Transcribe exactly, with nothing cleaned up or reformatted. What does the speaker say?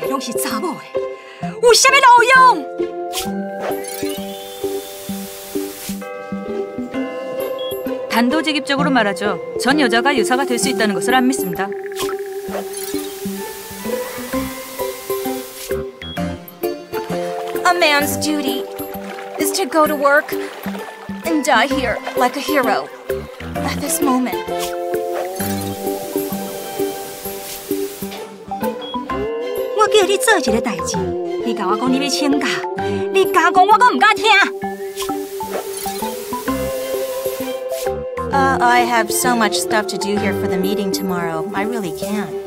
拢是查某的，有啥物路用？ 단도직입적으로 말하죠. 전 여자가 유사가 될 수 있다는 것을 안 믿습니다. A man's duty is to go to work and die here like a hero at this moment. 我叫你做一个代志，你甲我讲你要请假，你假讲我阁唔敢听。 Uh, I have so much stuff to do here for the meeting tomorrow. I really can't.